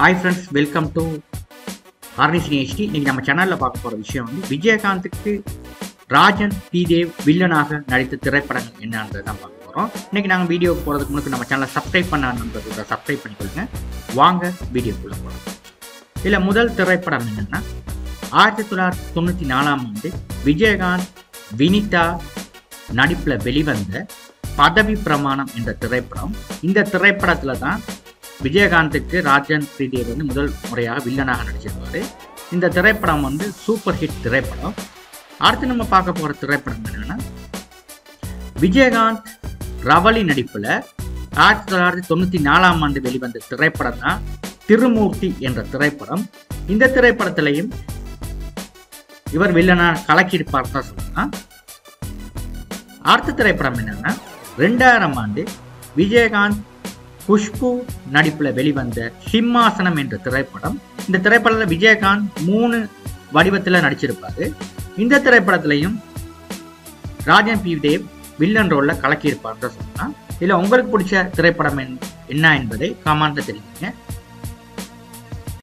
Hi friends, welcome to RNCHT. இன்னைக்கு நம்ம சேனல்ல பார்க்க போற விஷயம் வந்து விஜயகாந்துக்கு ராஜன் பி தேவ் வில்லனாக நடித்த திரைப்படங்கள் என்னன்றதை தான் பார்க்க போறோம். இன்னைக்கு நாங்கள் வீடியோ போறதுக்கு முன்னாடி நம்ம சேனலை சப்ஸ்கிரைப் பண்ணாதவங்க சப்ஸ்கிரைப் பண்ணிக்கொள்ளுங்க. வாங்க வீடியோக்குள்ள போகலாம். இதுல முதல் திரைப்படம் என்னன்னா 1994 விஜயகாந்த் வினிதா நடிப்புல வெளிவந்த பதவி பிரமாணம் என்ற திரைப்படம். இந்த திரைப்படத்துல தான் விஜயகாந்துக்கு ராஜன் பி தேவ் வந்து முதல் முறையாக வில்லனாக நடிச்சிருப்பாரு. இந்த திரைப்படம் வந்து சூப்பர் ஹிட் திரைப்படம். அடுத்து நம்ம பார்க்க போற திரைப்படம் என்னன்னா விஜயகாந்த் ரவலி நடிப்புல 1994 வெளிவந்த திரைப்படம் தான் திருமூர்த்தி என்ற திரைப்படம். இந்த திரைப்படத்திலையும் இவர் வில்லனா கலக்கியிருப்பார் தான் சொல்லலாம். அடுத்த திரைப்படம் என்னன்னா 2000 விஜயகாந்த் குஷ்பு நடிப்புல வெளிவந்த சிம்மாசனம் என்ற திரைப்படம். இந்த திரைப்படத்துல விஜயகாந்த் 3 வடிவத்துல நடிச்சிருப்பாரு. இந்த திரைப்படத்திலையும் ராஜன் பி தேவ் வில்லன் ரோல்ல கலக்கியிருப்பார் தான் சொல்லலாம். இதுல உங்களுக்கு பிடிச்ச திரைப்படம் என்ன என்பதை கமெண்ட்ல தெரிவிங்க.